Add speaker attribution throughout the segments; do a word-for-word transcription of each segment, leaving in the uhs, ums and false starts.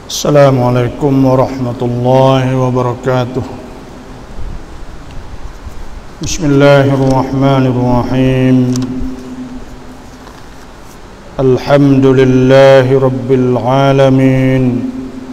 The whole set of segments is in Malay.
Speaker 1: Assalamualaikum warahmatullahi wabarakatuh. Bismillahirrahmanirrahim. Alhamdulillahi rabbil alamin.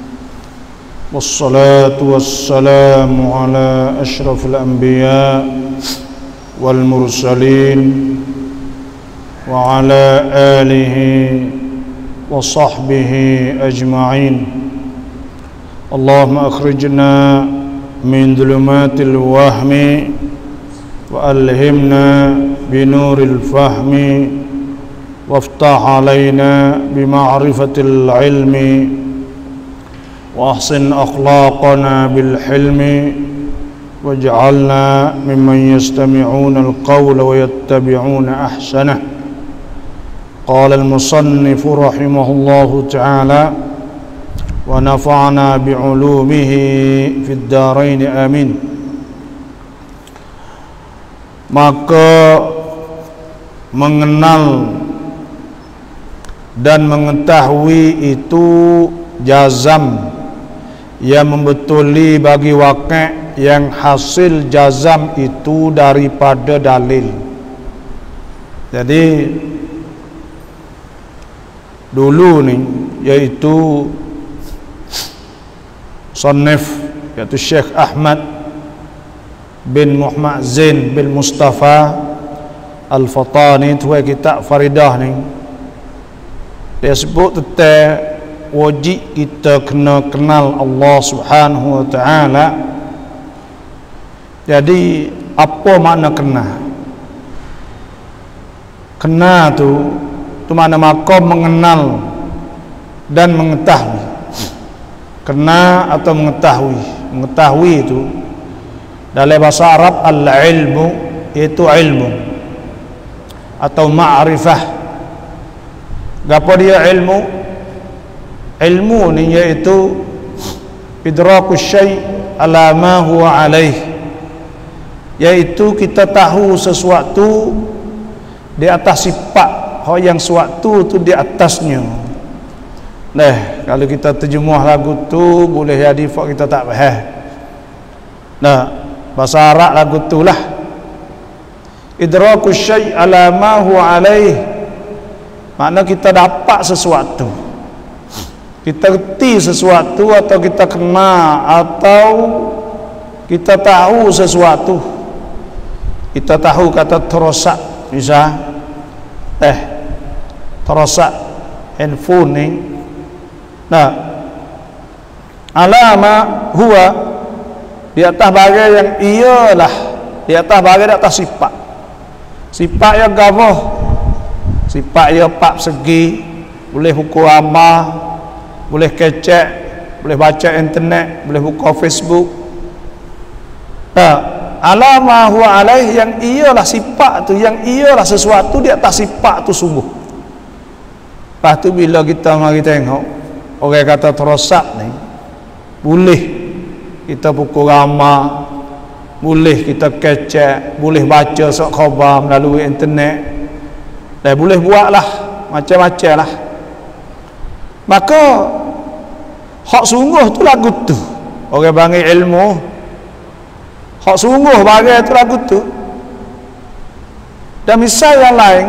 Speaker 1: Wassalatu wassalamu ala ashrafil anbiya wal mursalin wa ala alihi wa sahbihi ajma'in. Allahumma akhrijna min dhulumatil wahmi wa alhimna binuril fahmi waftah alaina bima'rifatil ilmi wa ahsin akhlaqana bil hilmi waj'alna mimman yastami'una al-qawla wa yattabi'una ahsanah. Qala al-musannif rahimahullahu ta'ala wa nafa'na bi'ulumihi fid dharain amin. Maka mengenal dan mengetahui itu jazam yang membetuli bagi waqi' yang hasil jazam itu daripada dalil. Jadi dulu ni yaitu Sannif yaitu Syekh Ahmad bin Muhammad Zain bin Mustafa Al-Fatani, tu kitab Faridah ni, dia sebut tentang wajib kita kena kenal Allah Subhanahu wa taala. Jadi apa makna kena? Kena tu tu makna makom mengenal dan mengetahui. Kena atau mengetahui. Mengetahui itu dalam bahasa Arab al-ilmu, iaitu ilmu atau ma'rifah. Apa dia ilmu? Ilmu ni iaitu idrakus syai' ala ma huwa alaih, iaitu kita tahu sesuatu di atas sifat yang sesuatu tu di atasnya. Nah, kalau kita terjemuh lagu tu boleh jadi fak kita tak faham. Nah, bahasa Arab lagu tu lah. Idrakus syai' ala ma huwa alaih, makna kita dapat sesuatu, kita reti sesuatu, atau kita kena, atau kita tahu sesuatu. Kita tahu kata terosak, bisa eh terosak handphone ni. Nah, alama huwa di atas bagai yang iyalah, di atas bagai di atas sifat. Sifat yang gavoh, sifat yang pak segi, boleh hukum amal, boleh kecek, boleh baca internet, boleh buka Facebook. Nah, alama huwa alaih yang iyalah sifat tu, yang iyalah sesuatu di atas sifat tu sungguh. Lepas tu bila kita mari tengok orang kata terosak ni, boleh kita pukul ramah, boleh kita kecek, boleh baca sok khabar melalui internet, dan boleh buatlah macam-macam lah. Maka hak sungguh tu lagu tu, orang bagi ilmu hak sungguh bagi tu lagu tu. Dan misal yang lain,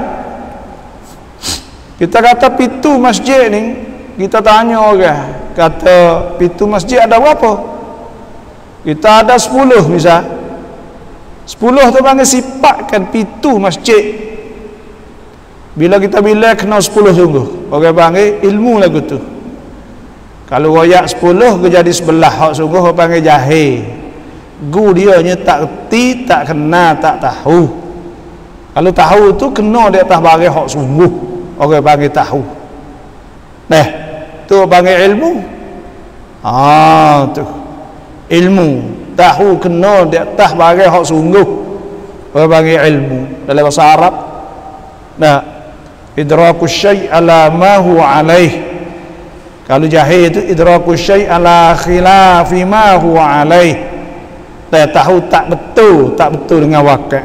Speaker 1: kita kata pintu masjid ni, kita tanya orang, kata pintu masjid ada berapa? Kita ada sepuluh misal. Sepuluh tu panggil sifatkan pintu masjid. Bila kita bila kena sepuluh sungguh, orang panggil ilmu lagu tu. Kalau royak sepuluh ke jadi sebelah, hak sungguh orang panggil jahil. Gu dia nya tak reti, tak kena, tak tahu. Kalau tahu tu kena di atas barang hak sungguh, orang panggil tahu. Nah, tu panggil ilmu. Ah, tu ilmu, tahu kena di atas barang hak sungguh, orang panggil ilmu dalam bahasa Arab. Nah, idrakus syai' ala ma huwa alaih. Kalau jahil itu idrakus syai' ala khilafi ma huwa alaih. Dia tahu tak betul, tak betul dengan waqi'.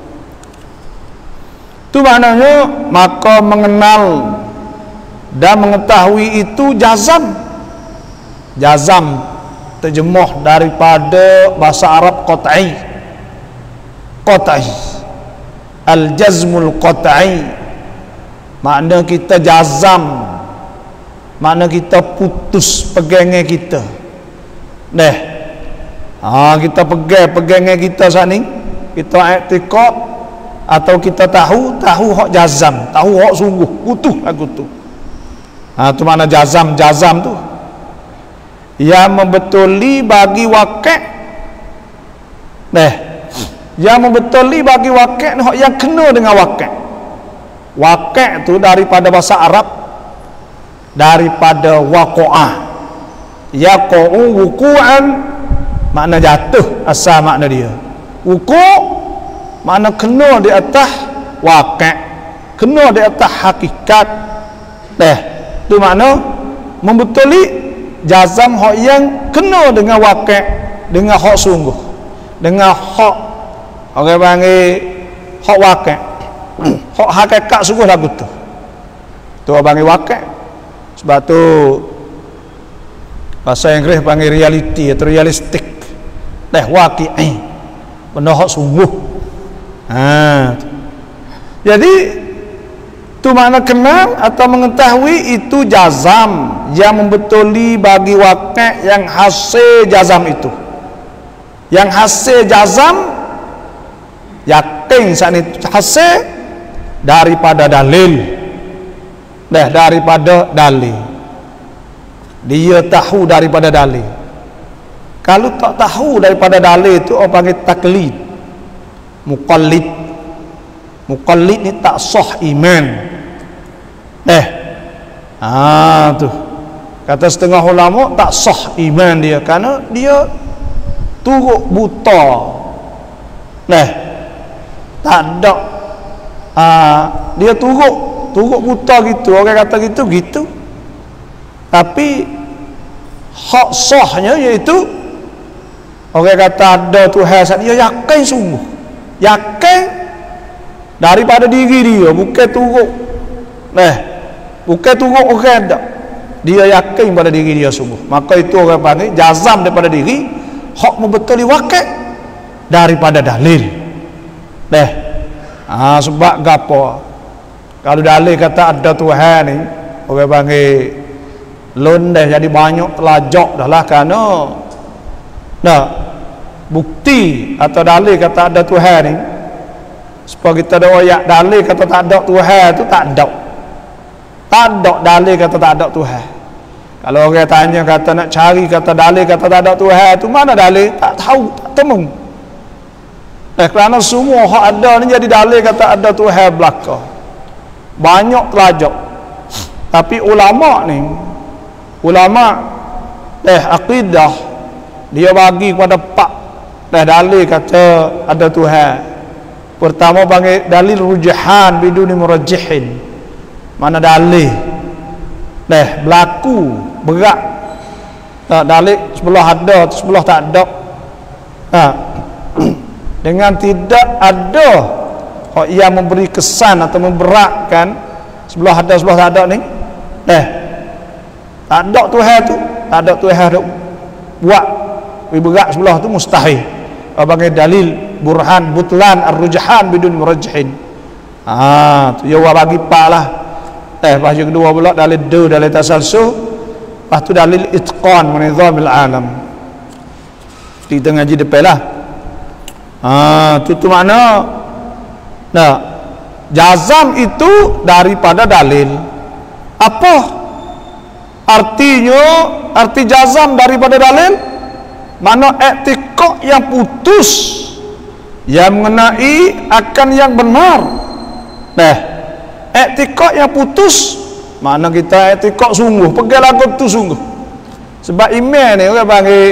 Speaker 1: Itu maknanya maka mengenal dan mengetahui itu jazam. Jazam terjemuh daripada bahasa Arab qat'i. Qat'i, al-jazmul qat'i, makna kita jazam, makna kita putus pegangnya kita. Deh, ha, kita pegang pegangnya kita saat ni, kita i'tiqad atau kita tahu, tahu hak jazam, tahu hak sungguh, utuh aku tu. Ha, tu mana jazam, jazam tu yang membetuli bagi wakil. Deh, yang membetuli bagi wakil ni hak yang kena dengan wakil. Wakil tu daripada bahasa Arab, daripada waqa'ah, yaqa'u wuqu'an, makna jatuh, asal makna dia. Wuku' makna kena di atas wakil, kena di atas hakikat. Deh, tu makna membetuli jazam hak yang kena dengan wakil, dengan hak sungguh, dengan hak orang panggil hak wakil, hak hakikat sungguh lagu tu. Tu orang panggil wakil. Sebab tu bahasa Inggeris panggil reality atau realistik. Dah waqi'i, benda hak sungguh. Ha. Jadi tu makna kenal atau mengetahui itu jazam yang membetuli bagi wakil yang hasil jazam itu. Yang hasil jazam yakin saat itu hasil daripada dalil. Dah daripada dalil. Dia tahu daripada dalil. Kalau tak tahu daripada dalil itu orang panggil taklid, muqallid. Muqallid ni tak sah iman. Eh, ah tu kata setengah ulama tak sah iman dia kerana dia turut buta. Nah, tak ada. Ah, dia turut turut buta gitu. Orang kata gitu gitu. Tapi hak sahnya iaitu orang kata ada Tuhan, dia yakin sungguh, yakin daripada diri dia, bukan turut. Nah, bukan turut orang tak. Dia yakin pada diri dia sungguh. Maka itu orang panggil jazam daripada diri, hak membetuli wakil daripada dalil. Nah, ah, sebab gapo? Kalau dalil kata ada Tuhan ni, orang panggil lon dah jadi banyak telajak dah lah kerana nah, bukti atau dalil kata ada Tuhan ni, supaya kita ada ayat dalil kata tak ada Tuhan tu tak ada. Tak ada dalil kata tak ada Tuhan. Kalau orang tanya kata nak cari kata dalil kata tak ada Tuhan tu mana dalil? Tak tahu, tak temu. Nah, kerana semua hak ada ni jadi dalil kata ada Tuhan belaka. Banyak telajak. Tapi ulama ni, ulama eh akidah dia bagi kepada pak dah dalil kata ada Tuhan. Pertama panggil dalil rujahan biduni murajjihin. Mana dalil dah berlaku berat. Nah, dalil sebelah ada sebelah tak ada. Ha. Dengan tidak ada hak yang memberi kesan atau memberatkan sebelah ada sebelah tak ada ni. Eh tak ada Tuhan tu, tak ada Tuhan tu buat lebih berat sebelah tu mustahil. Sebagai dalil burhan butlan ar-rujhan bidun murajjihin. Ah, tu ya bagi pak lah. Eh bahasa kedua pula dalil du dalil tasalsul. Lepas tu dalil itqan menizamil alam. Kita ngaji depan lah. Ah, tu tu makna nah, jazam itu daripada dalil. Apa artinya? Arti jazam daripada dalil mana i'tiqad yang putus yang mengenai akan yang benar. Nah, i'tiqad yang putus mana kita i'tiqad sungguh, pegang lagu tu sungguh. Sebab iman ni orang panggil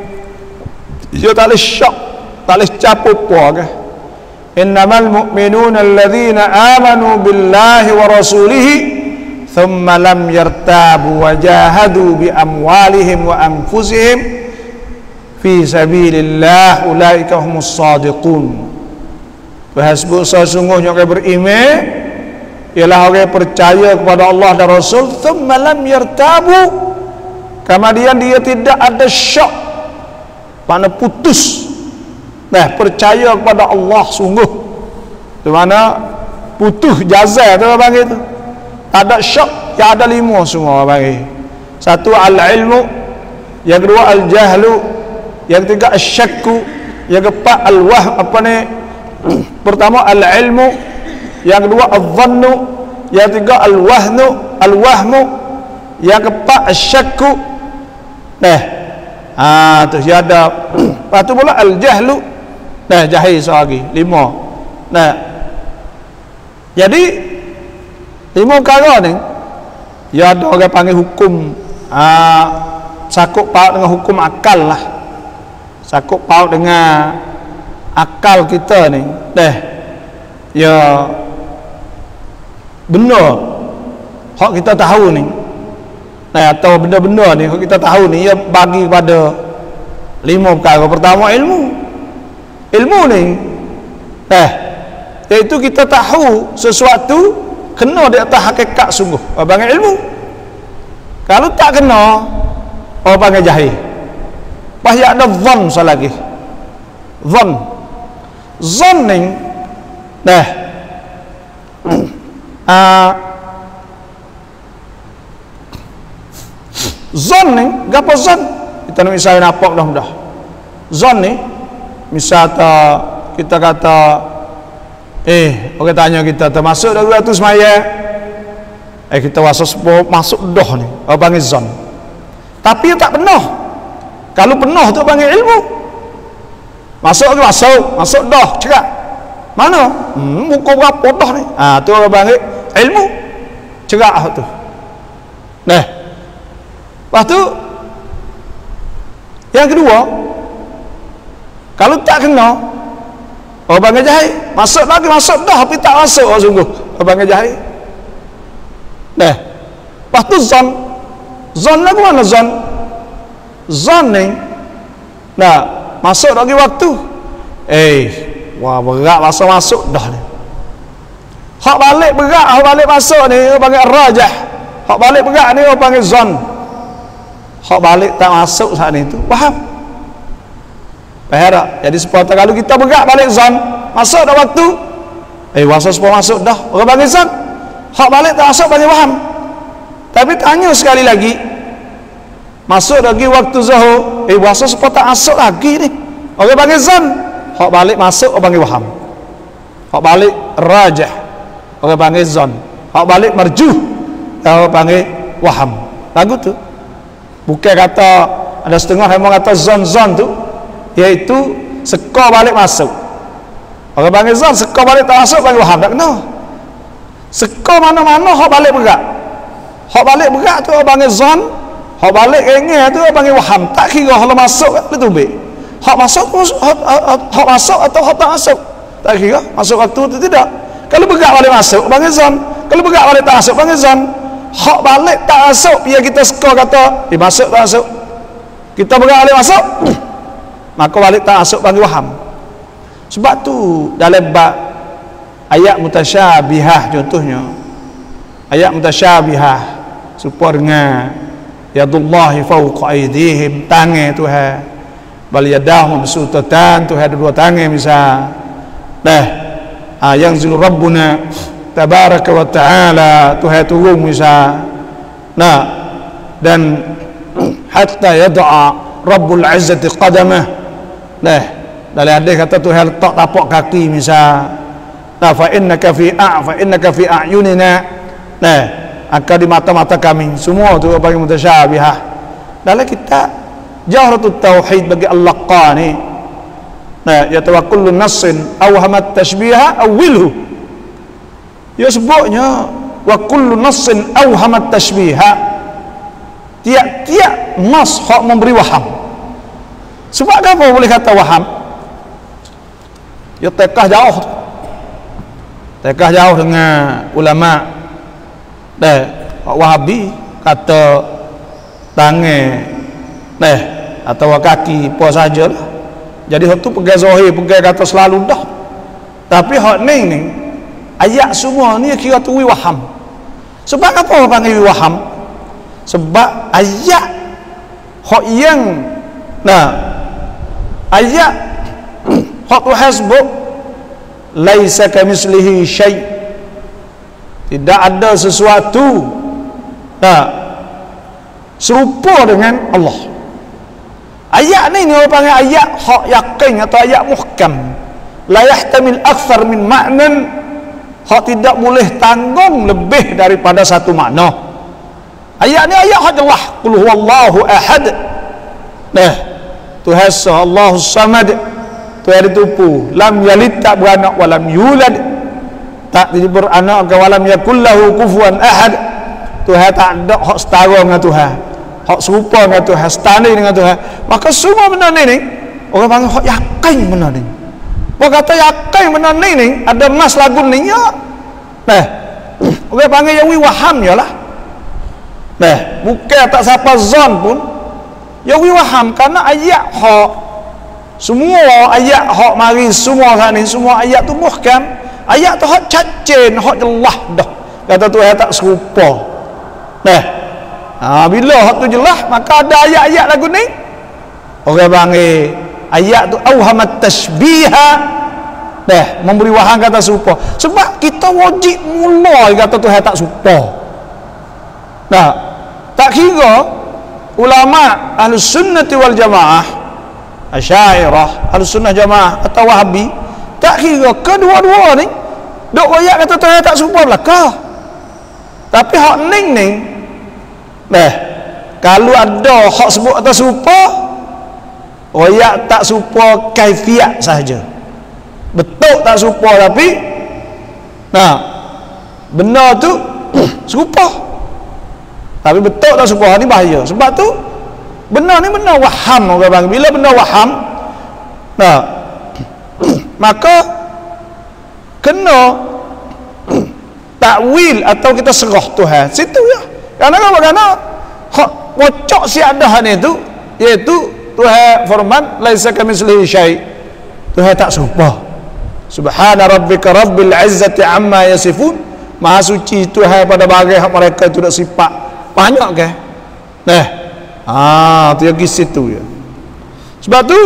Speaker 1: dia tak boleh syak, tak boleh capuk apa ke. Innamal mu'minuna alladhina amanu billahi wa rasulihi thumma lam yartabu wa jahadu bi amwalihim wa anfusihim fi sabilillah ulaika humus sadiqun. Bahasbu sesungguhnya orang beriman ialah orang yang percaya kepada Allah dan Rasul thumma lam yartabu, kemudian dia tidak ada syak, makna putus, nah percaya kepada Allah sungguh, di mana putus jazah tu bang itu, ada syak, yang ada lima semua bang. Satu al-ilmu, yang kedua al-jahlu, yang ketiga al-syakku, yang keempat al-wahm, apa ni, pertama al-ilmu, yang kedua al-dhannu, yang ketiga al-wahnu, al-wahmu, yang keempat al-syakku. Nah, ah tu dia ada. Lepas tu pula al-jahlu. Nah, jahil lagi, lima. Nah, jadi lima perkara ni ya ada orang panggil hukum ah, sakut paut dengan hukum akal lah, sakut paut dengan akal kita ni. Dah ya benar hak kita tahu ni, nah, atau benda-benda ni hak kita tahu ni, ya bagi pada lima perkara. Pertama ilmu, ilmu ni eh iaitu kita tahu sesuatu kena di atas hakikat sungguh, orang panggil ilmu. Kalau tak kena, orang panggil jahil. Bahaya ada zon sekali lagi, zon zon ni dah uh, zon ni gapo zon kita nak misal nampak dah dah zon ni misal ta, kita kata eh orang tanya kita termasuk dari waktu semaya, eh kita rasa masuk dah ni, orang panggil zon, tapi tak penuh. Kalau penuh tu panggil ilmu. Masuk ke masuk, masuk dah cakap mana hmm, muka berapa dah ni, ah tu orang panggil ilmu, cakap tu. Nah, lepas tu yang kedua, kalau tak kena, orang panggil jahil. Masuk lagi, masuk dah tapi tak masuk, oh, sungguh orang panggil jahil. Nah, lepas tu zon, zon lagu mana zon? Zon ni nah masuk lagi waktu, eh wah berat masa masuk dah ni. Hak balik berat, hak balik masuk ni orang panggil rajah. Hak balik berat ni orang panggil zon. Hak balik tak masuk saat ni tu, faham? Faham tak? Jadi sepatutnya kalau kita berat balik zon, masuk dah waktu, eh masa sepuluh masuk dah, orang panggil zon. Hak balik tak masuk panggil waham. Tapi tanya sekali lagi, masuk lagi waktu zuhur, eh masa sepuluh tak masuk lagi ni, orang panggil zon. Hak balik masuk, orang panggil waham. Hak balik rajah, orang panggil zon. Hak balik marjuh, orang panggil waham. Lagu tu bukan kata ada setengah yang kata zon-zon tu iaitu sekor balik masuk, orang panggil zon. Sekor balik tak masuk panggil waham, tak kena. Sekor mana-mana hak balik berat, hak balik berat tu orang panggil zon. Hak balik ringan tu orang panggil waham. Tak kira hak masuk ke tubik, hak masuk hak, hak, hak masuk atau hak tak masuk, tak kira masuk waktu tu tidak. Kalau berat balik masuk panggil zon, kalau berat balik tak masuk panggil zon. Hak balik tak masuk biar kita skor kata eh masuk tak masuk, kita berat balik masuk maka balik tak masuk panggil waham. Sebab tu dalam bab ayat mutasyabihah, contohnya ayat mutasyabihah supaya dengan yadullahi fawqa aydihim, tangan Tuhan, bal yadahu mabsutatan, Tuhan ada dua tangan misal. Dah ah, yang zul rabbuna tabaraka wa ta'ala, Tuhan turun misal. Nah, dan hatta yada'a rabbul izzati qadamah. Nah, dalam hadis kata Tuhan letak tapak kaki misal. Nah, fa innaka fi a fa innaka fi a'yunina, nah akan di mata-mata kami. Semua tu bagi mutasyabihah. Dalam kitab Jawharatut Tauhid bagi Al-Laqani, nah ya tawakkulu nassin awhamat tashbiha awilhu, ya sebutnya wa kullu nassin awhamat tashbiha, tiap-tiap nas hak memberi waham. Sebab apa boleh kata waham? Ya tekah jauh, tekah jauh dengan ulama dah Wahabi kata tangan dah atau kaki apa saja lah. Jadi hak tu pegang zahir, pegang kata selalu dah. Tapi hak ni ni ayat semua ni kira tu waham. Sebab apa orang panggil waham? Sebab ayat hak yang nah ayat hak Tuhan sebut laisa kamislihi syai', tidak ada sesuatu nah serupa dengan Allah. Ayat ni ni orang panggil ayat hak yakin atau ayat muhkam, la yahtamil akthar min ma'nan, hak tidak boleh tanggung lebih daripada satu makna. Ayat ni ayat hak jelas, qul huwallahu ahad, nah Tuhan Esa, Allahu samad, Tuhan ditupu, lam yalid tak beranak, walam yulad tak jadi beranak, walam yakul lahu kufuwan ahad, Tuhan tak ada hak setara dengan Tuhan, hak serupa dengan Tuhan, setanding dengan Tuhan. Maka semua benda ni ni orang panggil hak yakin benda ni. Orang kata yakin benda ni ni ada nas lagu ni ya. Nah, orang panggil yang waham ya lah. Nah, bukan tak siapa zon pun yang waham, karena ayat hak semua ayat hak mari semua sana ni semua ayat tu muhkam, ayat tu hak cacen, hak jelas dah. Kata Tuhan tak serupa. Nah, ha, bila hak tu jelas maka ada ayat-ayat lagu ni orang panggil ayat tu auhamat tashbiha, dah memberi waham kata serupa. Sebab kita wajib mula kata Tuhan tak serupa. Nah, tak kira ulama Ahlus Sunnati wal Jamaah, Asy'ariyah, Ahlus Sunnah Jamaah atau Wahabi, tak kira kedua-dua ni dok ayat kata Tuhan tak serupa belaka. Tapi hak ning ning nah, kalau ada hak sebut atau serupa, ayat tak serupa kaifiat sahaja, betul tak serupa, tapi nah benda tu serupa tapi betul tak serupa, ni bahaya. Sebab tu benda ni benda waham orang panggil. Bila benda waham nah maka kena takwil atau kita serah Tuhan situ ya. Karena apa? Karena hak pocok si ada ni tu iaitu Tuhan firman laisa kamitslihi syai', Tuhan tak serupa. Subhana rabbika rabbil izzati amma yasifun, maha suci Tuhan pada bagai hak mereka itu dak sifat banyak ke. Nah, ah tu yang situ ya. Sebab tu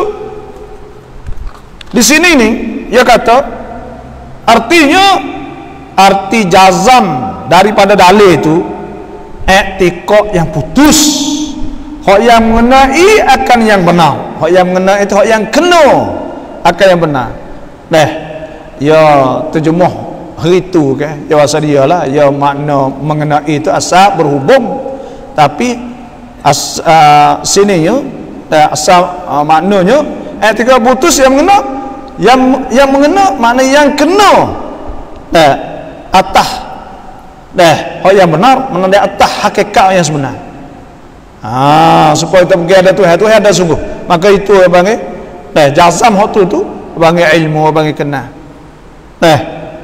Speaker 1: di sini ni dia kata artinya arti jazam daripada dalil itu i'tiqad yang putus, hak yang mengenai akan yang benar, hak yang mengenai itu hak yang kena akan yang benar. Nah, ya terjemuh hari tu kan, ya asal dia lah, ya makna mengenai itu asal berhubung, tapi as, uh, sini ya asal uh, maknanya i'tiqad putus yang mengena, yang yang mengena makna yang kena nah atas dah hak yang benar menandai atas hakikat yang sebenar. Ah, supaya kita pergi ada Tuhan, Tuhan ada sungguh, maka itu abang eh dah jazam hak tu tu abang ilmu, abang kenal. Nah,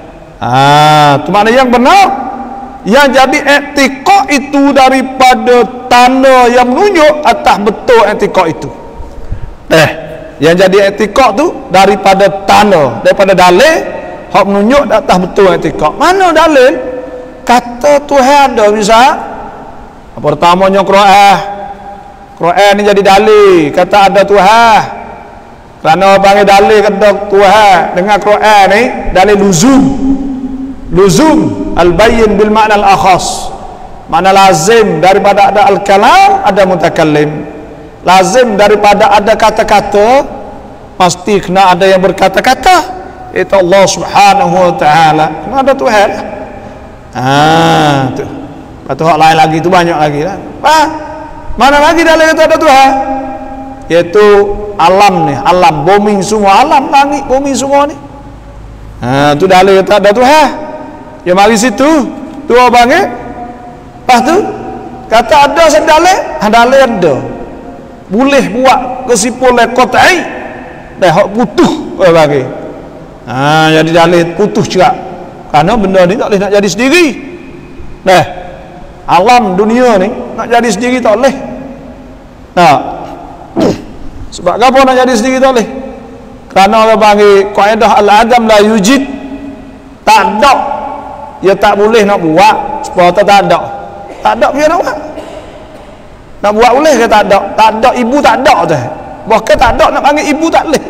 Speaker 1: ah tu makna yang benar, yang jadi i'tiqad itu daripada tanda yang menunjuk atas betul i'tiqad itu. Nah, yang jadi i'tiqad tu daripada tanda, daripada dalil hak menunjuk atas betul i'tiqad. Mana dalil? Kata Tuhan ada misal pertamanya Quran. Quran ni jadi dalil kata ada Tuhan. Kerana panggil dalil kata Tuhan dengan Quran ni dalil luzum. Luzum al-bayyin bil makna al-akhas. Makna lazim daripada ada al-kalam ada mutakallim. Lazim daripada ada kata-kata pasti kena ada yang berkata-kata, itu Allah Subhanahu wa taala. Kena ada Tuhan. Ah, tu. Lepas tu hak lain lagi tu banyak lagi lah. Ah, mana lagi dalil kata ada Tuhan? Iaitu alam ni, alam, bumi semua, alam, langit, bumi semua ni. Ah, tu dalil kata ada Tuhan. Ya mari situ, tu abang eh. Lepas tu kata ada sedalil, dalil ada. Boleh buat kesimpulan qat'i. Dah hak putus abang eh. Ah, jadi dalil putus juga. Karena benda ni tak boleh nak jadi sendiri. Nah, alam dunia ni nak jadi sendiri tak boleh. Nah, sebab apa nak jadi sendiri tak boleh? Kerana orang panggil kaedah al-adam la yujid, tak ada, ya tak boleh nak buat supaya tak ada, tak ada biar nak buat. Nak buat boleh ke tak ada? Tak ada, ibu tak ada tu. Bahkan tak ada nak panggil ibu tak boleh.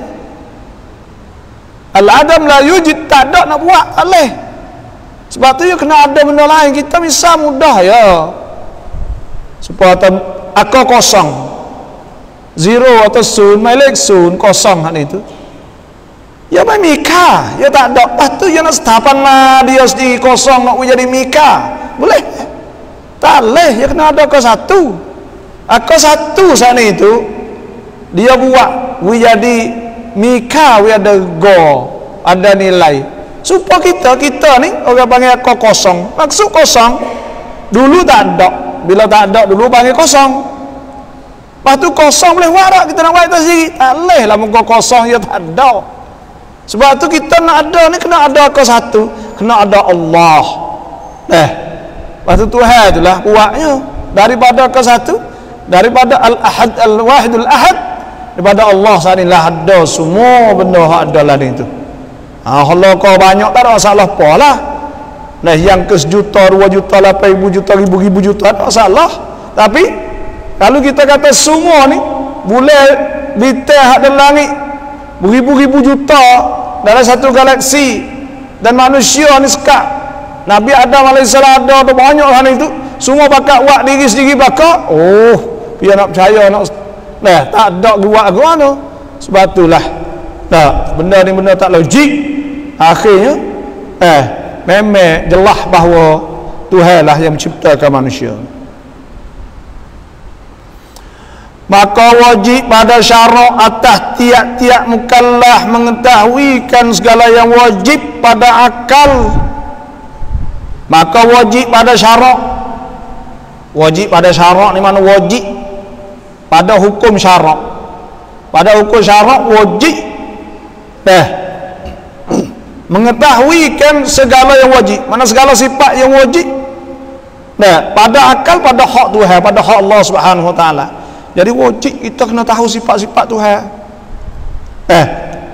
Speaker 1: Al-adam la yujid, tak ada nak buat tak boleh. Sebab tu ya kena ada benda lain. Kita bisa mudah ya. Supaya aku kosong. Zero atau sun, milik sun, kosong hal itu. Ya main mika, ya tak ada. Lepas tu ya nak setapan lah dia sendiri kosong nak jadi mika. Boleh? Tak boleh, ya kena ada ke satu. Aku satu sana itu dia buat we jadi mika, we ada go, ada nilai. Supaya kita kita ni orang panggil aku kosong. Maksud kosong dulu tak ada, bila tak ada dulu panggil kosong. Lepas tu kosong boleh warak kita nak buat itu sendiri. Tak boleh lah muka kosong ya tak ada. Sebab tu kita nak ada ni kena ada ke satu, kena ada Allah. Eh, lepas tu Tuhan itulah buatnya daripada ke satu, daripada Al-Ahad Al-Wahidul Ahad, daripada Allah sanilah ada semua benda yang ada lah itu. Ah, kalau kau banyak tak ada masalah apa lah. Nah, yang ke sejuta, dua juta, lapan ribu juta, ribu ribu juta tak ada masalah. Tapi kalau kita kata semua ni boleh bintang dan langit beribu-ribu juta dalam satu galaksi dan manusia ni sekat Nabi Adam alaihissalam ada banyak hal itu semua bakat buat diri sendiri bakat, oh dia nak percaya nak nah tak ada buat ke mana. Sebab itulah nah benda ni benda tak logik. Akhirnya eh memang jelas bahawa Tuhan lah yang menciptakan manusia. Maka wajib pada syarak atas tiap-tiap mukallaf mengetahuikan segala yang wajib pada akal. Maka wajib pada syarak, wajib pada syarak ni mana wajib pada hukum syarak. Pada hukum syarak wajib dah mengetahuikan segala yang wajib. Mana segala sifat yang wajib dah pada akal, pada hak Tuhan, pada hak Allah Subhanahu wa taala. Jadi wajib kita kena tahu sifat-sifat Tuhan. Eh,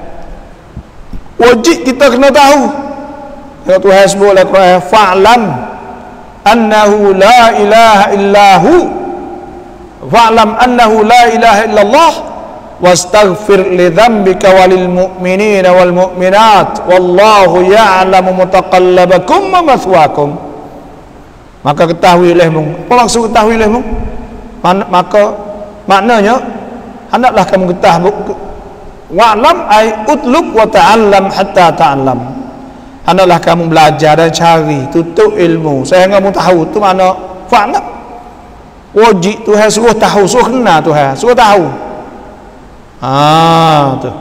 Speaker 1: wajib kita kena tahu. Ya Tuhan sebut dalam Quran, fa'lam annahu la ilaha illahu, fa'lam annahu la ilaha illallah, wastaghfir li dhanbika walil mu'minina wal mu'minat, wallahu ya'lamu mutaqallabakum wa mathwakum. Maka ketahui olehmu. Apa maksud ketahui olehmu? Maka maknanya hendaklah kamu ketahui, wa'lam ay utlub wa ta'allam hatta ta'allam. Hendaklah kamu belajar dan cari tutup ilmu sehingga kamu tahu. Itu makna fa'lam. Wajib Tuhan suruh tahu, suruh kenal Tuhan, suruh tahu. Ah tu.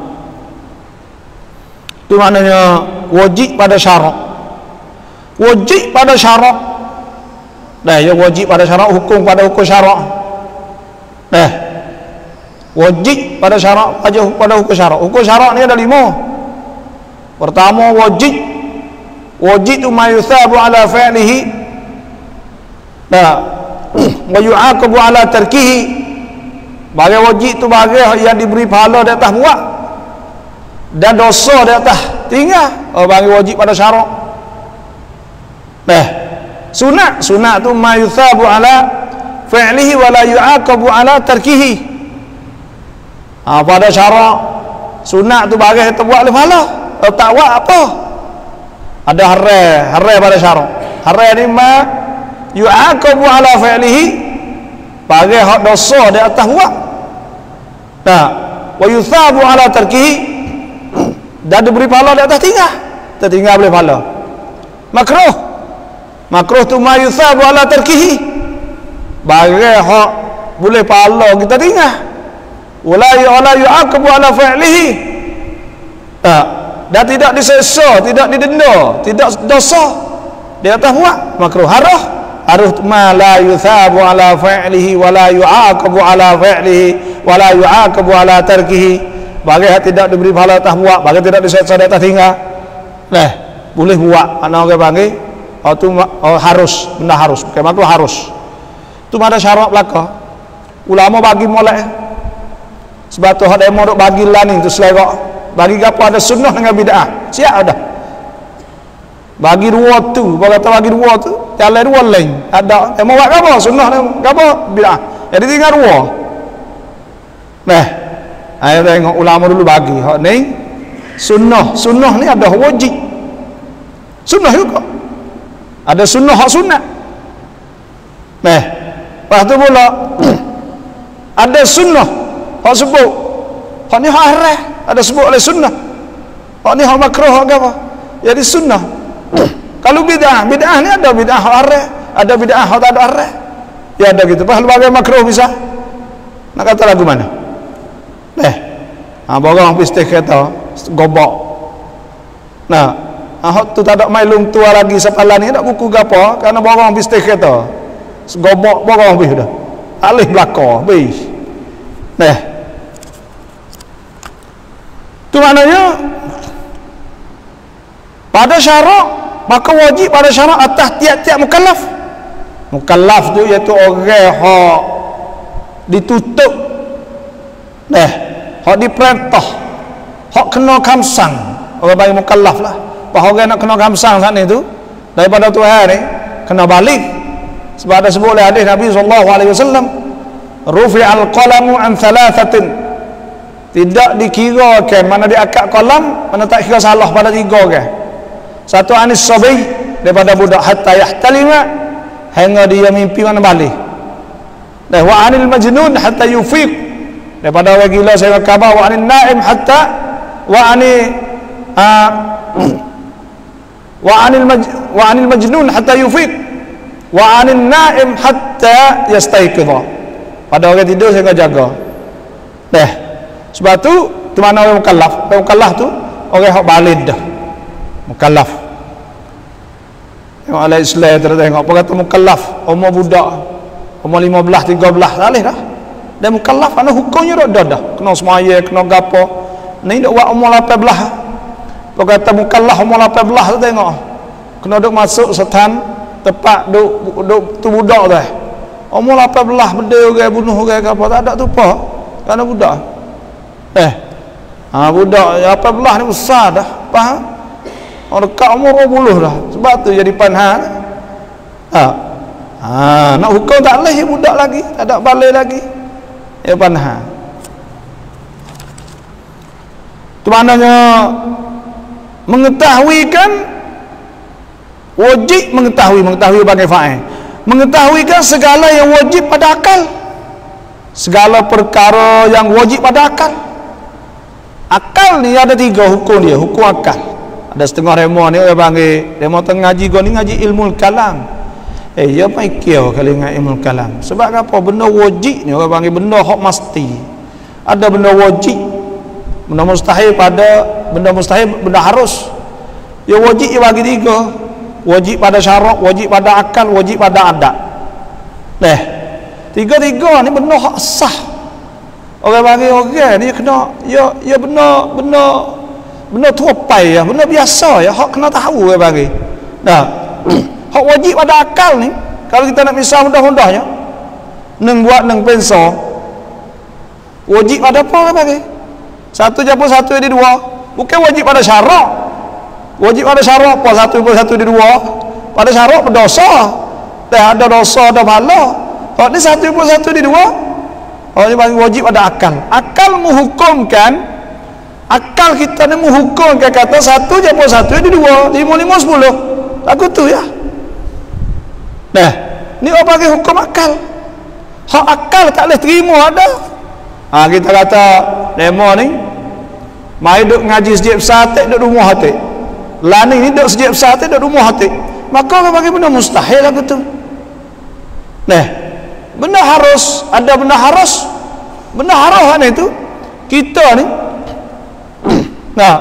Speaker 1: Itu maknanya wajib pada syarak. Wajib pada syarak. Dah ya wajib pada syarak, hukum pada hukum syarak. Eh, wajib pada syarak aja pada hukum syarak. Hukum syarak ni ada lima. Pertama wajib, wajib tu ma yuthabu ala fi'lihi, nah wa yu'aqabu ala tarkihi. Bagi wajib tu bagi yang diberi pahala di atas buat dan dosa di atas tinggal. Oh, bagi wajib pada syarak. Nah, sunat, sunat tu ma yuthabu ala fi'lihi wa la yu'aqabu ala tarkihi. Ha, pada syarak sunat tu bagi kita buat oleh pahala. Kalau tak buat apa? Ada haram, haram pada syarak. Haram ni ma yu'aqabu ala fi'lihi, bagi hak dosa di atas buat. Nah, wa yuthabu ala tarkihi, dan diberi pahala di atas tinggal. Tertinggal boleh pahala. Makruh, makruh tu ma yuthabu ala tarkihi, bagi hak boleh pahala kita tinggal. Wala wala yu'aqabu ala fi'lihi, tak, dan tidak diseksa, tidak didenda, tidak dosa di atas buat. Makruh. Harus harus ma la yuthabu ala fi'lihi wala yu'aqabu ala fi'lihi wala yu'aqabu ala tarkihi, bagi hak tidak diberi pahala atas buat, bagi tidak diseksa di atas tinggal. Nah, boleh buat. Ana orang panggil oh tu oh, harus, benda harus. Bukan makruh, harus. Tu ada syarat belaka. Ulama bagi molek. Sebab tu ada yang bagi lah ni tu selera. Bagi apa ada sunnah dengan bid'ah. Siap dah. Bagi dua tu, kalau kata bagi dua tu, jalan dua lain. Ada yang mau buat apa? Sunnah ni apa? Bid'ah. jadi tinggal dua. Nah, ayo tengok ulama dulu bagi hak ni sunnah. Sunnah ni ada wajib. Sunnah juga. Ada sunnah hak sunat. Nah, lepas tu pula ada sunnah hak sebut. Hak ni hak haram, ada sebut oleh sunnah. Hak ni hak makruh hak apa? Jadi sunnah. Kalau bid'ah, bid'ah ni ada bid'ah hak haram, ada bid'ah hak tak ada haram. Ya ada gitu. Pasal bagai makruh bisa. Nak kata lagu mana? Eh. Ha borang pistih kata gobok. Nah, ahok tu tak ada mailung tua lagi sepalan ni tak buku gapo kerana borang pistih kata. Gobok borang habis dah. Alih belaka habis. Nah. Tu maknanya pada syarak maka wajib pada syarak atas tiap-tiap mukallaf. Mukallaf tu iaitu orang hak ditutup, nah, hak diperintah, hak kena kamsang. Orang bagi mukallaf lah. Bahawa orang nak kena kamsang saat ni tu daripada Tuhan ni kena balik. Sebab ada sebut oleh hadis Nabi sallallahu alaihi wasallam, rufi'al qalamu an thalathatin. Tidak dikirakan mana di akad qalam, mana tak kira salah pada tiga kan. Satu anis sabi daripada budak hatta yahtalima, hingga dia mimpi mana balik. Dan wa anil majnun hatta yufiq, daripada orang gila saya khabar. Wa anil naim hatta wa ani uh, wa anil maj, wa anil majnun hatta yufiq wa anil naim hatta yastayqidha. Pada orang tidur saya jaga. Dah. Sebab tu tu mana orang mukallaf? Orang mukallaf tu orang hak balid dah. Mukallaf. Tengok alai Islam tu tengok apa kata mukallaf, umur budak umur lima belas tiga belas salih dah. Dan mukallaf ana hukumnya dah dah. Kena semaya, kena gapo. Ni dak buat umur lapan belas. Apa kata mukallaf umur lapan belas tu tengok. Kena duk masuk setan tepat duk duk tu budak tu. Umur lapan belas benda orang bunuh orang ke apa tak ada tu apa. Kerana budak. Eh. Ha budak lapan belas ni besar dah. Faham? Orang dekat umur dua puluh dah. Sebab tu jadi panha. Ha. Ha, nak hukum tak boleh budak lagi, tak ada balik lagi. Ya panha. Tu maknanya mengetahui kan wajib mengetahui, mengetahui bagi fa'il. Mengetahui kan segala yang wajib pada akal. Segala perkara yang wajib pada akal. Akal ni ada tiga hukum dia, hukum akal. Ada setengah remo ni orang panggil remo tengah ngaji gua ni ngaji ilmu kalam. Eh ya paikio kali dengan ilmu kalam. Sebab apa? Benda wajib ni orang panggil benda hak mesti. Ada benda wajib, benda mustahil pada benda mustahil, benda harus. Ya wajib dia bagi tiga. Wajib pada syarak, wajib pada akal, wajib pada adat. Nah, tiga-tiga ni benda hak sah. Orang panggil orang ni kena ya ya benda benda benda tupai ya, benda biasa ya, hak kena tahu orang bagi. Nah, hak wajib pada akal ni, kalau kita nak misal mudah-mudahnya, neng buat neng pensel, wajib pada apa orang bagi? Satu campur satu jadi dua, bukan wajib pada syarak. Wajib pada syarak apa? Satu campur satu jadi dua. Pada syarak berdosa. Dah ada dosa, ada pahala. Hak ni satu campur satu jadi dua. Hak ni wajib pada akal. Akal menghukumkan. Akal kita ni menghukumkan kata satu campur satu jadi dua, lima lima sepuluh. Lagu tu ya. Nah, ni orang bagi hukum akal. Hak akal tak boleh terima ada. Ha, kita kata demo ni mai duk ngaji sejak besar tak duk rumah hati. Lani ni duk sejak besar tak duk rumah hati. Maka orang bagi benda mustahil lagu tu. Nah, benda harus, ada benda harus. Benda harus ni tu kita ni nah,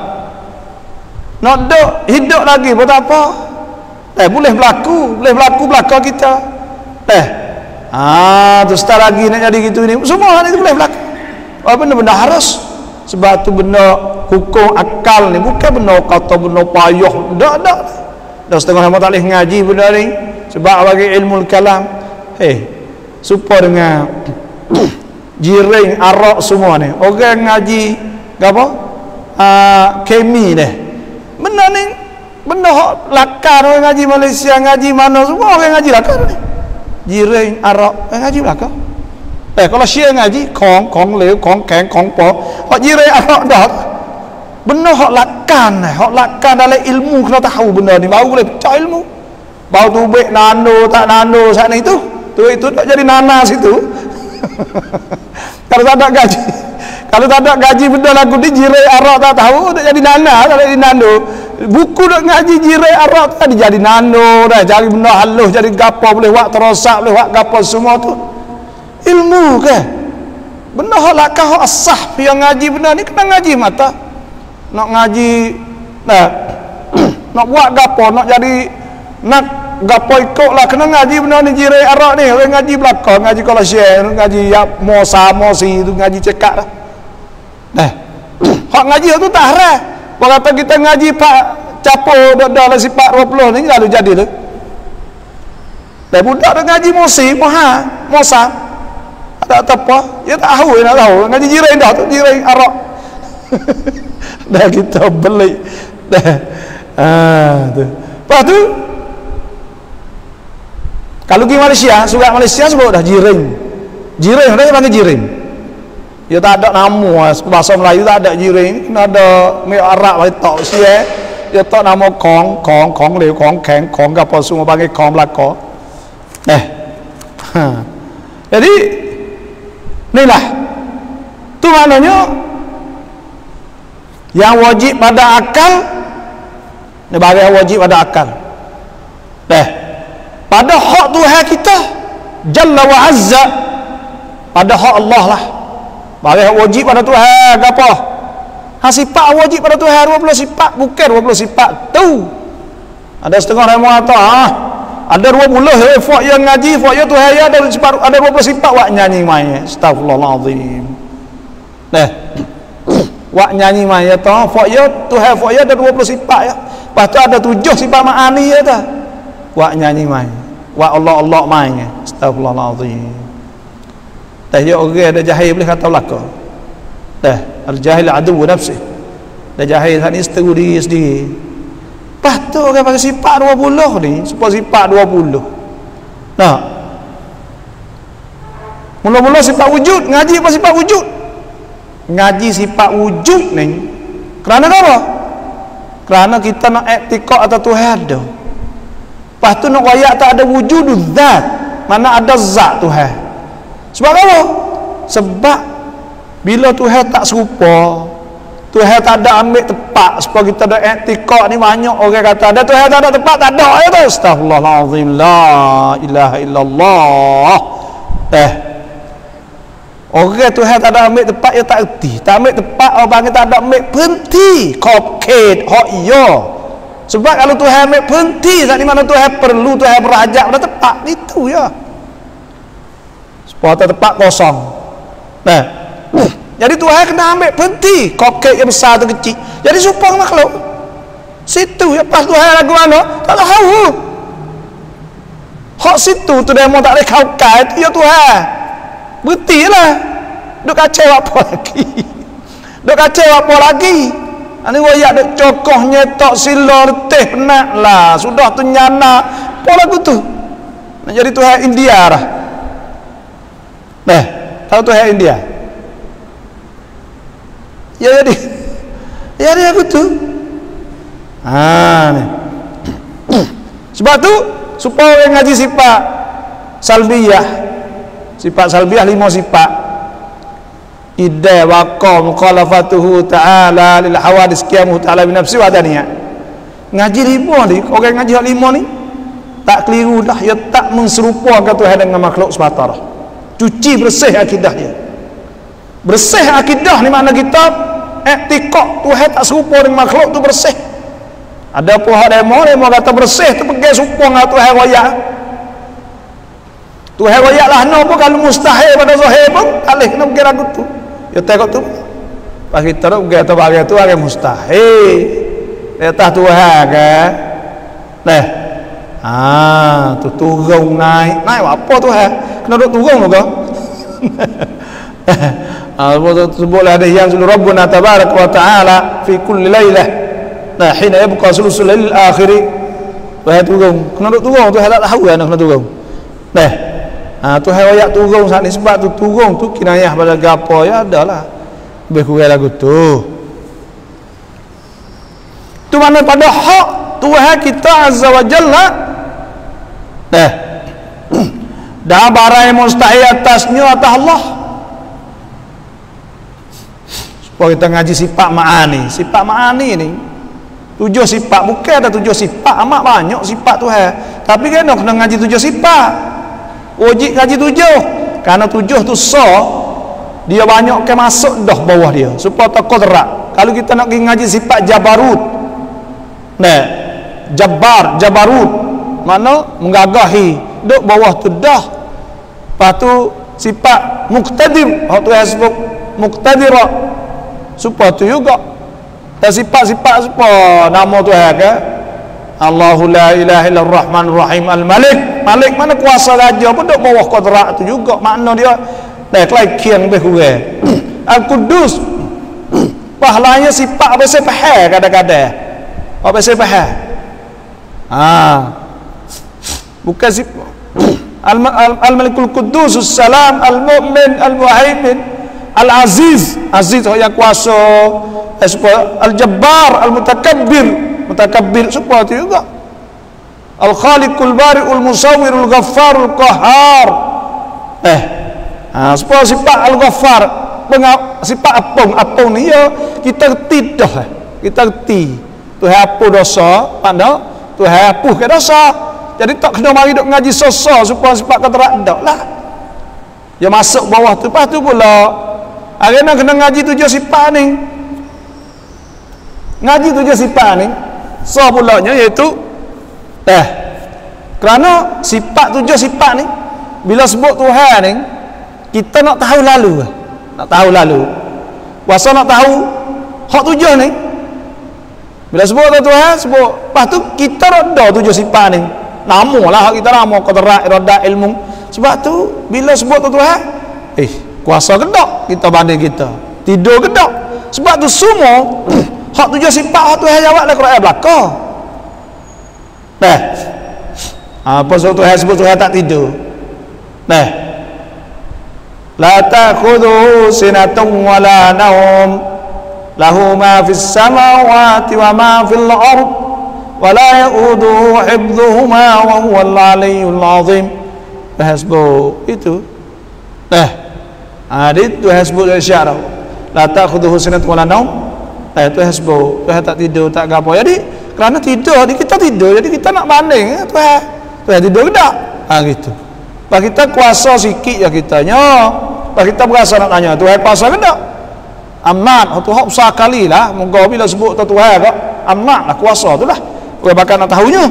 Speaker 1: nak duk hidup lagi buat apa? Eh, boleh berlaku, boleh berlaku belakang kita. Eh, ah, tu start lagi nak jadi gitu ni. Semua ni tu boleh berlaku. Oh, benda-benda harus. Sebab tu benda hukum akal ni bukan benda kata benda payah. Tak, tak. Dah setengah lama tak boleh ngaji benda ni. Sebab bagi ilmu kalam. Eh, supaya dengan jiring, arak semua ni. Orang ngaji apa? Uh, kemi deh. Benda ni benda hak lakar orang ngaji Malaysia, ngaji mana semua orang ngaji lakar ni. Jiring, arak, orang ngaji belaka. Eh kalau Syiah ngaji kong kong lew kong keng kong po hok jirai arak dah benar hok lakan hok lakan dalam ilmu kena tahu benda ni baru boleh percaya ilmu baru tu baik nano tak nano sana itu tu itu tak jadi nanas itu kalau tak ada gaji kalau tak ada gaji benda lagu ni jirai arak tak tahu tak jadi nanas tak jadi nano buku nak ngaji jirai arak tak jadi nano dah cari benda halus jadi gapo boleh buat terosak boleh buat gapo semua tu ilmu ke benda hak lakah hak asah yang ngaji benda ni kena ngaji mata nak ngaji nah nak buat gapo nak jadi nak gapo ikut lah kena ngaji benda ni jirai arak ni orang ngaji belakang ngaji kalau share ngaji ya mosa mosi tu ngaji cekak dah nah hak ngaji tu tak harah kalau kata kita ngaji pak capo dah sifat dua puluh ni lalu jadi tu dah budak dah ngaji mosi moha mosa tak apa dia tak tahu nak tahu ngaji jirai dah tu jirai arak dah kita beli dah ah tu lepas tu kalau pergi Malaysia surat Malaysia sebut dah jiring jiring dia panggil jiring dia tak ada nama bahasa Melayu tak ada jiring kena ada mi arak bagi tok sia dia tak nama kong kong kong lew kong keng kong apa semua panggil kong belaka eh ha. Jadi inilah tu maknanya yang wajib pada akal ni bagi yang wajib pada akal deh pada hak Tuhan kita Jalla wa Azza pada hak Allah lah bagi yang wajib pada Tuhan apa ha sifat wajib pada Tuhan dua puluh sifat bukan dua puluh sifat tu ada setengah orang kata ah ada dua puluh eh, fak yang ngaji fak yang Tuhan ya ada sifat ada dua puluh sifat wak nyanyi mai astagfirullahalazim nah wak nyanyi mai ya ta fak ya Tuhan fak ya ada dua puluh sifat ya lepas tu ada tujuh sifat ma'ani ya ta wak nyanyi mai wak Allah Allah mai astagfirullahalazim dah ya orang ada jahil boleh kata belaka dah al jahil adu nafsi dah jahil ni isteri sendiri lepas tu orang pakai sifat dua puluh ni supaya sifat dua puluh nah mula-mula sifat wujud ngaji apa sifat wujud ngaji sifat wujud ni kerana apa? Kerana kita nak iktikad atau Tuhan ada lepas tu nak wayak tak ada wujud zat mana ada zat Tuhan sebab apa? Sebab bila Tuhan tak serupa Tuhan tak ada ambil tepat supaya kita ada iktikad ni banyak orang kata ada Tuhan tak ada tepat tak ada ya tu astagfirullahalazim la ilaha illallah eh orang Tuhan tak ada ambil tepat ya tak erti tak ambil tepat orang panggil tak ada ambil berhenti kopket hok iya sebab kalau Tuhan ambil berhenti saat di mana Tuhan perlu Tuhan berajak pada tepat itu ya supaya tepat kosong nah jadi Tuhan kena ambil berhenti kopket yang besar atau kecil jadi supang makhluk situ ya pas Tuhan lagu mana tak tahu hak situ tu demo tak boleh kau-kau itu ya Tuhan berhenti lah duk kacau apa lagi duk kacau apa lagi ini wayak duk cokoh nyetok sila letih penat lah sudah tu nyana apa lagu tu nak jadi Tuhan India lah nah tahu Tuhan India ya jadi ya dia betul ha ni sebab tu supaya orang ngaji sifat salbiyah sifat salbiyah lima sifat idda wa qam mukhalafatuhu ta'ala lil hawadis qiyamuhu ta'ala bi nafsi wa daniyah ngaji lima ni orang ngaji lima ni tak keliru dah ya tak menserupakan Tuhan dengan makhluk semata dah cuci bersih akidah dia bersih akidah ni makna kita iktikad Tuhan tak serupa dengan makhluk tu bersih ada pun hak demo demo kata bersih tu pergi serupa dengan Tuhan royak Tuhan royak lah no pun kalau mustahil pada zahir pun tak boleh kena pergi ragu tu ya tengok tu pas kita tu pergi atas bahagian tu ada mustahil di atas Tuhan kan nah ah tu turun naik naik apa Tuhan kena duduk turun tu kau ah sebutlah ada yang sulu Rabbuna tabaraka wa ta'ala fi kulli lailah nah hina yabqa sulusul lail akhir Tuhan turun kena duduk turun tu tak tahu kan kena turun nah Ha, Tuhan royak turun saat ni, sebab tu turun tu kinayah pada gapo ya adalah lebih kurang lagu tu. Tu mana pada hak Tuhan kita azza wa jalla dah dah barang yang mustahil atasnya atas Allah. Supaya kita ngaji sifat ma'ani. Sifat ma'ani ni tujuh sifat, bukan ada tujuh sifat, amat banyak sifat Tuhan. Tapi kena kena ngaji tujuh sifat. Wajib ngaji tujuh. Karena tujuh tu so dia banyak ke masuk dah bawah dia supaya tak kodrat. Kalau kita nak ngaji sifat Jabarut, nah, Jabbar, Jabarut, mana menggagahi, duk bawah tu dah. Lepas tu sifat Muqtadir, hak tu sebut Muqtadirah, supaya tu juga. Dan sifat-sifat supaya nama Tuhan ke Allahu la ilaha illallah rahmanur rahim al-malik. Malik mana kuasa raja pun duk bawah kodrat tu juga. Makna dia dah kelai kian lebih kurang. Al-Qudus pahalanya sifat apa saya faham kadang-kadang. Apa saya faham? Ah. Bukan sifat Al-Malikul Quddus Salam Al-Mu'min Al-Muhaimin Al-Aziz. Aziz yang kuasa. Al-Jabbar Al-Mutakabbir, Mutakabbir supaya tu juga. Al-Khaliqul Bari'ul Musawwirul Ghaffarul Qahhar. Eh ha, supaya sifat Al-Ghaffar, sifat apung apung ni ya kita reti dah. Kita reti Tuhan apa dosa, pada Tuhan hapus ke dosa. Jadi tak kena mari duk ngaji sosa supaya sifat kata dak lah. Dia masuk bawah tu. Lepas tu pula arena kena ngaji tujuh sifat ni. Ngaji tujuh sifat ni so pulanya iaitu eh kerana sifat tujuh sifat ni bila sebut Tuhan ni kita nak tahu lalu, nak tahu lalu kuasa nak tahu hak tujuh ni. Bila sebut Tuhan sebut, lepas tu kita ada tujuh sifat ni, nama lah hak kita, nama qadrat iradat ilmu. Sebab tu bila sebut Tuhan eh kuasa kedak kita banding kita tidur kedak. Sebab tu semua hak tujuh sifat hak Tuhan jawab dalam Quran belaka. Nah. Apa sebab Tuhan sebut Tuhan tak tidur? Nah. La ta'khudhuhu sinatun wa la nawm. Lahu ma fis samawati wa ma fil ard. Wa la ya'uduhu hifdhuhuma wa huwal 'aliyyul 'azim. Tuhan sebut itu. Nah. Ah, itu Tuhan sebut dari syarat. La ta'khudhuhu sinatun wa la nawm. Eh, Tuhan sebut Tuhan tak tidur, tak apa. Jadi kerana tidur, jadi kita tidur, jadi kita nak banding eh, Tuhan Tuhan tidur ke tak? Ha, gitu. Lepas kita kuasa sikit ya kitanya. Lepas kita berasa nak tanya Tuhan kuasa ke tak? Amat tu hak besar kali lah. Moga bila sebut tu Tuhan kak amat lah kuasa tu lah. Tuhan bakal nak tahunya.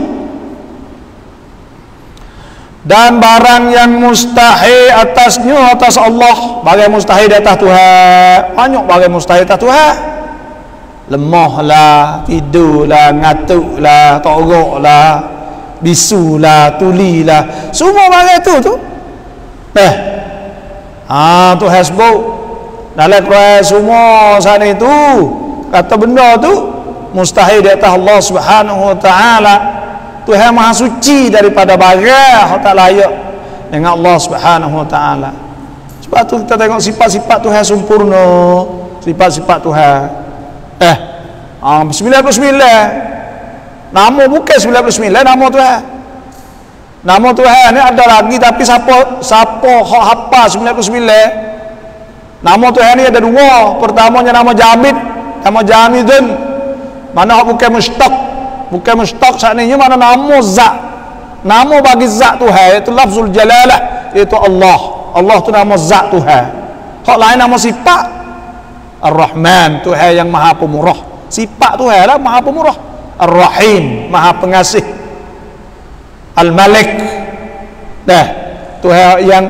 Speaker 1: Dan barang yang mustahil atasnya atas Allah, barang mustahil di atas Tuhan. Banyak barang mustahil atas Tuhan. Lemah lah, tidur lah, ngatuk lah, torok lah, bisu lah, tuli lah, semua barang tu tu eh ha, tu hasbuk dalam Quran semua sana itu kata benda tu mustahil di atas Allah Subhanahu wa ta'ala. Tuhan maha suci daripada barang yang tak layak dengan Allah Subhanahu wa ta'ala. Sebab tu kita tengok sifat-sifat Tuhan sempurna, sifat-sifat Tuhan eh ah, sembilan puluh sembilan nama, bukan sembilan puluh sembilan nama Tuhan. Nama Tuhan ni ada lagi, tapi siapa siapa hak hafal sembilan puluh sembilan nama Tuhan ni ada dua. Pertamanya nama Jamid, nama Jamidun, mana hak bukan mustaq, bukan mustaq saknanya mana nama zat, nama bagi zat Tuhan iaitu lafzul jalalah, iaitu Allah. Allah tu nama zat Tuhan. Hak lain nama sifat Ar-Rahman, Tuhan yang maha pemurah. Sifat Tuhan lah maha pemurah. Ar-Rahim, maha pengasih. Al-Malik, dah Tuhan yang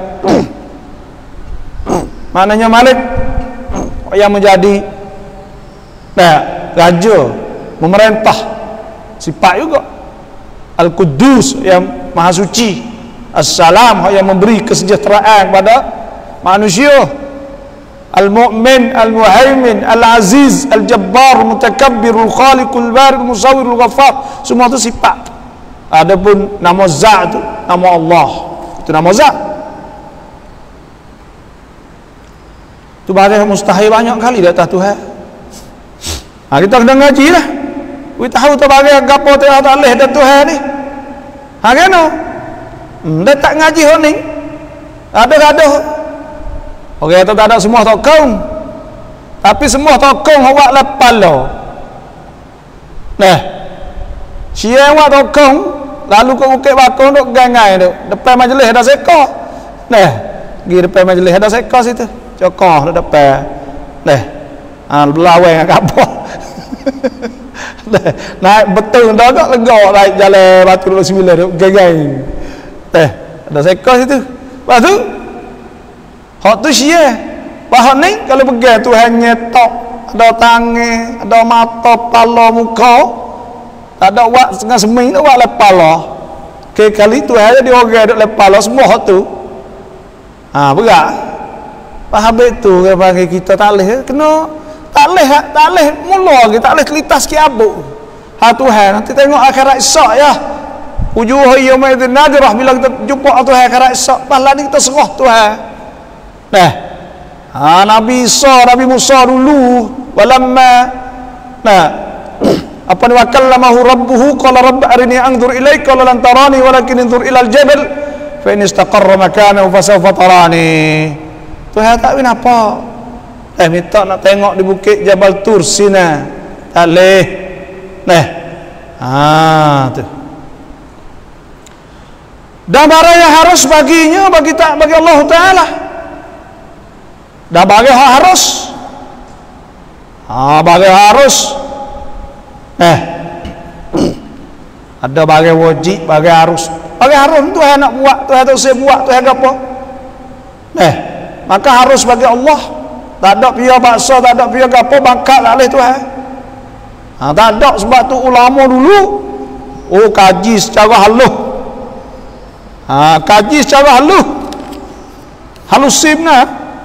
Speaker 1: maknanya Malik yang menjadi dah raja, memerintah. Sifat juga Al-Quddus yang maha suci. As-Salam yang memberi kesejahteraan kepada manusia. Al-Mu'min, Al-Muhaimin, Al-Aziz, Al-Jabbar, Mutakabbir, Al-Khaliqul Bari, Al-Musawwir, Al-Ghaffar. Semua itu sifat. Adapun nama zat itu nama Allah. Itu nama zat. Tu barang mustahil banyak kali di atas Tuhan. Ha, kita kena ngaji lah. Kita tahu tu barang gapo tu tak leh dah Tuhan ni. Ha kena. Hmm, dia tak ngaji honing. Ada-ada. Orang kata tak ada semua tokong. Tapi semua tokong awak lepas lo. Nah. Sia awak tokong, lalu kau ukit bakong duk gangai duk. Depan majlis ada seko. Nah, pergi depan majlis ada seko situ. Cokoh duk depan. Nah. Ah belawai dengan kapal. Naik betul dah kok lega naik jalan Batu Dua Sembilan duk gangai. Teh, ada seko situ. Lepas tu hak tu sia. Bahak ni kalau pegang Tuhan nyetok, ada tangan, ada mata, kepala, muka. Tak ada wak setengah seming tu wak lepas lah. Okay, kali tu ada dia orang duk lepas lah semua hak tu. Ha, berat. Faham betul ke bagi kita tak leh kena tak leh tak leh mula lagi tak leh kelitas ki abuk. Ha Tuhan nanti tengok akhirat esok ya. Wujuh yaumaidin nadirah bila kita jumpa Tuhan akhirat esok pahala ni kita serah Tuhan. Nah. Ha Nabi Isa, Nabi Musa dulu walamma nah apa ni wakallamahu rabbuhu qala rabb arini anzur ilaika qala lan tarani walakin anzur ila al-jabal fa in istaqarra makanahu fa sawfa tarani. Tuhan tak win apa eh minta nak tengok di bukit Jabal Tur Sina tak leh nah ha tu dan barang yang harus baginya bagi tak bagi Allah Taala dah bagi harus ha bagi harus eh ada bagai wajib bagai harus bagai harus Tuhan nak buat Tuhan tak usah buat Tuhan apa eh maka harus bagi Allah tak ada pia baksa tak ada pia apa bangkat tak boleh Tuhan ha, tak ada sebab tu ulama dulu oh kaji secara halus ha, kaji secara halus halusim nah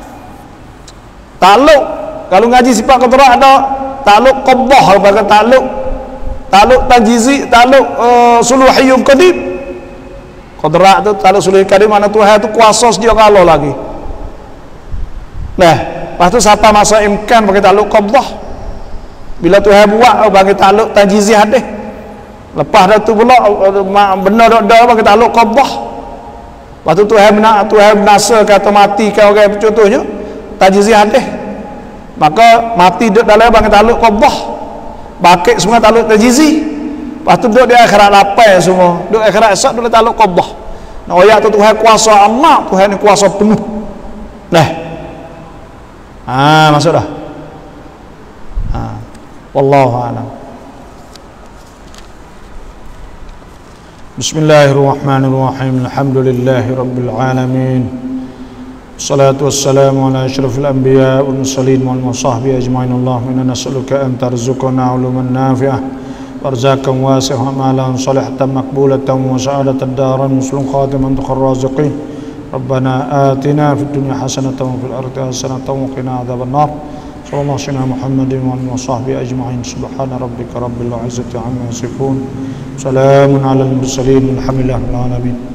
Speaker 1: takluk kalau ngaji sifat qadra ada takluk qabah bagi takluk takluk tanjizi takluk uh, suluhiyum qadim qadra tu takluk suluhiyum qadim mana Tuhan tu kuasa sedia kala lagi. Nah lepas tu siapa masa imkan bagi takluk qabah bila Tuhan buat bagi takluk tanjizi hadis lepas dah tu pula benar dak dak bagi takluk qabah lepas tu Tuhan benar Tuhan binasa kata mati kan orang contohnya tanjizi hadis maka mati duduk dalam bagi takluk qabah bakit semua takluk tanjizi lepas tu duduk di akhirat lapai semua duduk akhirat esok duduk takluk qabah nah ayat tu Tuhan kuasa amat Tuhan ni kuasa penuh nah ah masuk dah ah wallahu a'lam. Bismillahirrahmanirrahim. Alhamdulillahi rabbil alamin. Salatu wassalamu ala asyrafil anbiya wal mursalin wal sahbihi ajma'in. Allahumma inna nas'aluka an tarzuqana 'uluman nafi'ah warzakan wasi'an amalan salihatan maqbulatan wa sa'adatan daran muslim khatiman tukhar raziqin. Rabbana atina fid dunya hasanatan wa fil akhirati hasanatan wa qina adzabannar. Sallallahu alaihi Muhammadin wa sahbihi ajma'in. Subhana rabbika rabbil izzati amma yasifun. Salamun alal mursalin. Alhamdulillahil alamin.